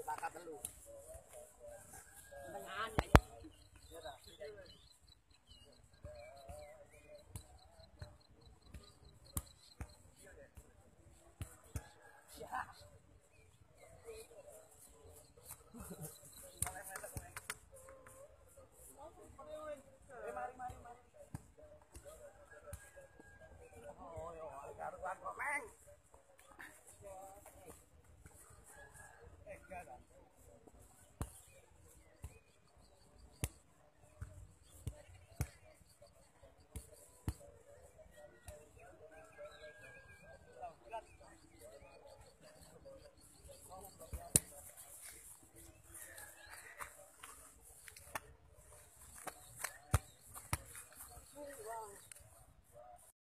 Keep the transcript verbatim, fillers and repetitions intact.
Bakat lu. Tengahan ya. Iya dah. Ya. Eh mari mari mari. Oh yo, karuan kok, Meng. Eh, enggak dah. Hãy subscribe cho kênh Ghiền Mì Gõ để không bỏ lỡ những video hấp dẫn.